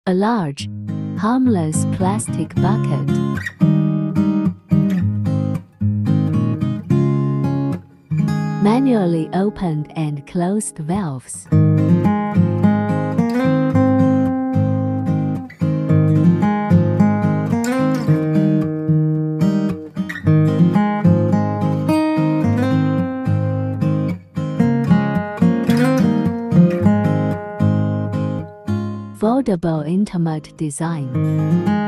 A large, harmless plastic bucket. Manually opened and closed valves. Foldable intimate design.